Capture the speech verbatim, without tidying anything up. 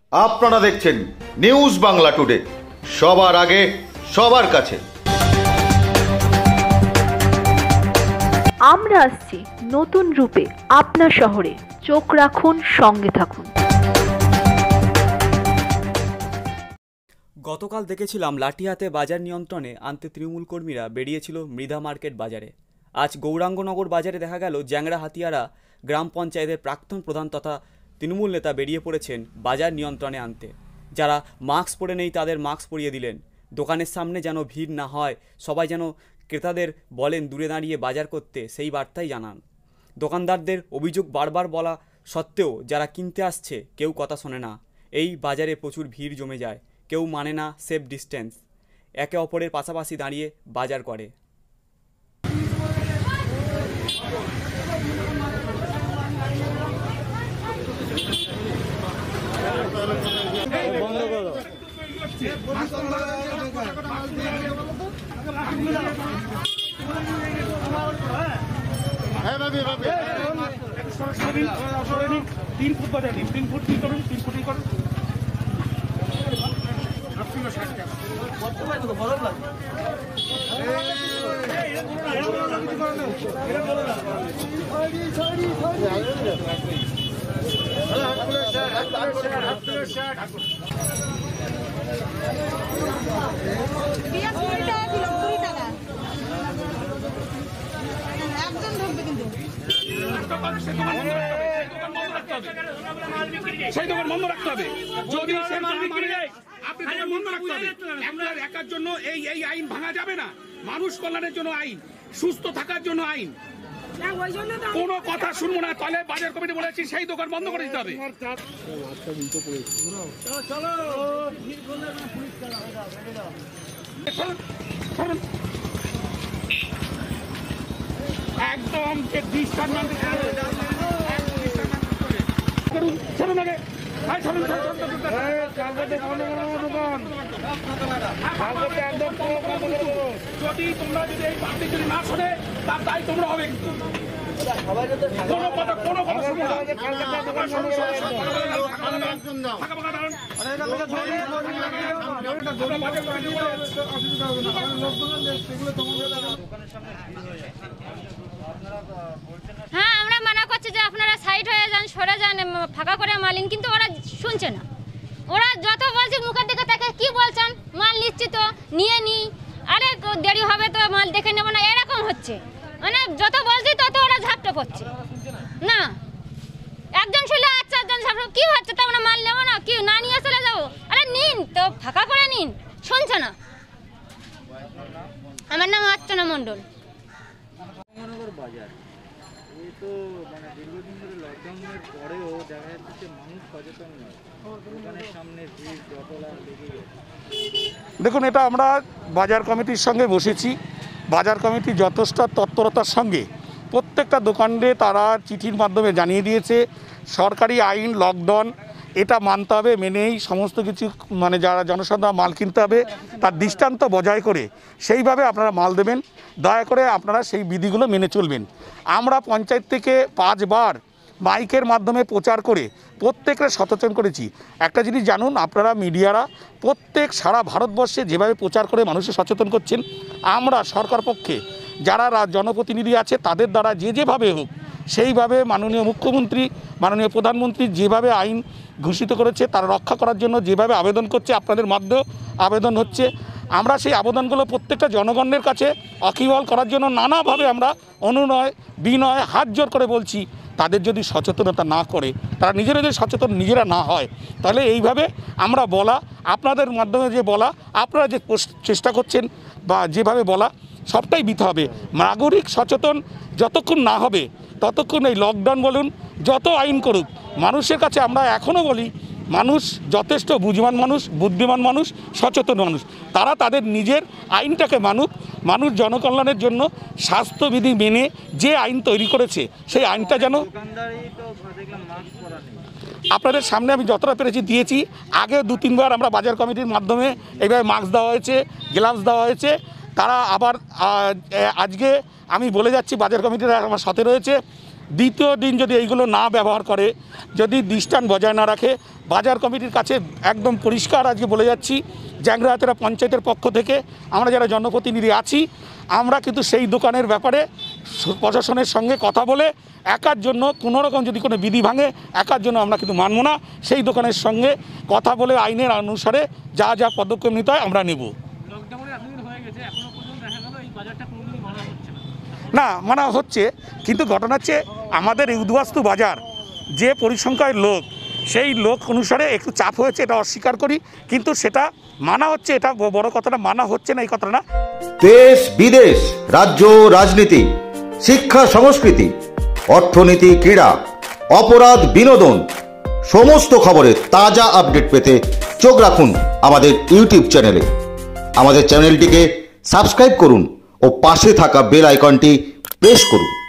আপনারা দেখছেন news Bangla today, সবার আগে সবার কাছে। আমরা আসছি নতুন রূপে আপনার শহরে, চোখ রাখুন, সঙ্গে থাকুন। গতকাল দেখেছিলাম লাঠিহাতে বাজার নিয়ন্ত্রণে আনতে তৃণমূল কর্মীরা বেরিয়েছিল মৃধা মার্কেট বাজারে। আজ গৌরাঙ্গনগর বাজারে দেখা গেল জ্যাংরা হাতিয়ারা গ্রাম পঞ্চায়েতের প্রাক্তন প্রধান তথা তৃণমূল নেতা বেরিয়ে পড়েছেন বাজার নিয়ন্ত্রণে আনতে। যারা মাস্ক পরে নেই তাদের মাস্ক পরিয়ে দিলেন। দোকানের সামনে যেন ভিড় না হয়, সবাই যেন ক্রেতাদের বলেন দূরে দাঁড়িয়ে বাজার করতে, সেই বার্তাই জানান। দোকানদারদের অভিযোগ বারবার বলা সত্ত্বেও যারা কিনতে আসছে কেউ কথা শোনে না। এই বাজারে প্রচুর ভিড় জমে যায়, কেউ মানে না সেফ ডিস্টেন্স, একে অপরের পাশাপাশি দাঁড়িয়ে বাজার করে। তিন ফুট বাজার নিন, তিন ফুট কি করুন, তিন ফুটই করুন। সেই দোকান বন্ধ রাখতে হবে। যদি সে মাল বিক্রি যায় আপনি দোকান বন্ধ রাখতে হবে। আপনার একার জন্য এই এই আইন ভাঙা যাবে না। মানুষ কল্যাণের জন্য আইন, সুস্থ থাকার জন্য আইন। কোনো কথা শুনবো না, তাহলে বাজার কমিটি বলেছি সেই দোকান বন্ধ করে দিতে হবে। একদম যে ডিসকাউন্ট ছাড়ুন আগে, যদি তোমরা যদি এই পাবলি যদি না শোনে তার দায়ী তোমরা হবে। কিন্তু কোনো কথা কোনো কথা শুনবো না। হ্যাঁ, আমরা মানা করছি যে আপনারা সাইড হয়ে যান, সরে যান, ফাঁকা করে মালিন, কিন্তু ওরা শুনছে না। ওরা যত বলছে মুখের দিকে তাকে কি বলছেন, মাল নিচ্ছি তো নিয়ে নি, আরে দেরি হবে তো মাল দেখে নেবো না, এরকম হচ্ছে। মানে যত বলছি তত ওরা ঝাপটা পড়ছে না। একজন ছিল আচ্ছা, একজন ঝাপটা কি হচ্ছে, তো আমরা মাল নেবো না, কি না নিয়ে চলে যাবো, আরে নিন তো, ফাঁকা করে নিন, শুনছে না। আমার নাম অর্চনা মণ্ডল। বাজার এই তো মানে দীর্ঘদিন ধরে লকডাউনের পরেও দেখা যাচ্ছে মানুষ সচেতন নয়, দোকানের সামনে ভিড় জটলা লেগে গেছে। দেখুন, এটা আমরা বাজার কমিটির সঙ্গে বসেছি। বাজার কমিটি যথেষ্ট তৎপরতার সঙ্গে প্রত্যেকটা দোকানে তারা চিঠির মাধ্যমে জানিয়ে দিয়েছে সরকারি আইন লকডাউন, এটা মানতে হবে, মেনেই সমস্ত কিছু মানে যারা জনসাধারণ মাল কিনতে হবে তার দৃষ্টান্ত বজায় করে সেইভাবে আপনারা মাল দেবেন। দয়া করে আপনারা সেই বিধিগুলো মেনে চলবেন। আমরা পঞ্চায়েত থেকে পাঁচবার মাইকের মাধ্যমে প্রচার করে প্রত্যেককে সচেতন করেছি। একটা জিনিস জানুন, আপনারা মিডিয়ারা প্রত্যেক সারা ভারতবর্ষে যেভাবে প্রচার করে মানুষের সচেতন করছেন, আমরা সরকার পক্ষে যারা জনপ্রতিনিধি আছে তাদের দ্বারা যে যেভাবে হোক সেইভাবে মাননীয় মুখ্যমন্ত্রী, মাননীয় প্রধানমন্ত্রী যেভাবে আইন ঘোষিত করেছে তারা রক্ষা করার জন্য যেভাবে আবেদন করছে, আপনাদের মাধ্যমে আবেদন হচ্ছে, আমরা সেই আবেদনগুলো প্রত্যেকটা জনগণের কাছে অকিবল করার জন্য নানাভাবে আমরা অনুনয় বিনয় হাত জোর করে বলছি। তাদের যদি সচেতনতা না করে, তারা নিজেরা যদি সচেতন নিজেরা না হয়, তাহলে এইভাবে আমরা বলা, আপনাদের মাধ্যমে যে বলা, আপনারা যে চেষ্টা করছেন বা যেভাবে বলা, সবটাই দিতে হবে। নাগরিক সচেতন যতক্ষণ না হবে ততক্ষণ এই লকডাউন বলুন, যত আইন করুক, মানুষের কাছে আমরা এখনও বলি মানুষ যথেষ্ট বুঝবান মানুষ, বুদ্ধিমান মানুষ, সচেতন মানুষ, তারা তাদের নিজের আইনটাকে মানুক। মানুষ জনকল্যাণের জন্য স্বাস্থ্যবিধি মেনে যে আইন তৈরি করেছে সেই আইনটা যেন আপনাদের সামনে আমি যতটা পেরেছি দিয়েছি। আগে দু তিনবার আমরা বাজার কমিটির মাধ্যমে এইভাবে মাস্ক দেওয়া হয়েছে, গ্লাভস দেওয়া হয়েছে। তারা আবার আজকে আমি বলে যাচ্ছি বাজার কমিটিরা আমার সাথে রয়েছে, দ্বিতীয় দিন যদি এইগুলো না ব্যবহার করে, যদি ডিস্ট্যান্স বজায় না রাখে, বাজার কমিটির কাছে একদম পরিষ্কার আজকে বলে যাচ্ছি, জ্যাংরা হাতিয়ারা পঞ্চায়েতের পক্ষ থেকে আমরা যারা জনপ্রতিনিধি আছি, আমরা কিন্তু সেই দোকানের ব্যাপারে প্রশাসনের সঙ্গে কথা বলে একার জন্য কোনো রকম যদি কোনো বিধি ভাঙে, একার জন্য আমরা কিন্তু মানব না। সেই দোকানের সঙ্গে কথা বলে আইনের অনুসারে যা যা পদক্ষেপ নিতে হয় আমরা নেব। না, মানা হচ্ছে, কিন্তু ঘটনা হচ্ছে আমাদের এই উদ্বাস্তু বাজার যে পরিসংখ্যায় লোক, সেই লোক অনুসারে একটু চাপ হয়েছে, এটা অস্বীকার করি, কিন্তু সেটা মানা হচ্ছে, এটা বড় কথাটা মানা হচ্ছে না এই কথাটা না। দেশ বিদেশ, রাজ্য রাজনীতি, শিক্ষা সংস্কৃতি, অর্থনীতি, ক্রীড়া, অপরাধ, বিনোদন, সমস্ত খবরের তাজা আপডেট পেতে চোখ রাখুন আমাদের ইউটিউব চ্যানেলে। আমাদের চ্যানেলটিকে সাবস্ক্রাইব করুন ও পাশে থাকা বেল আইকনটি প্রেস করুন।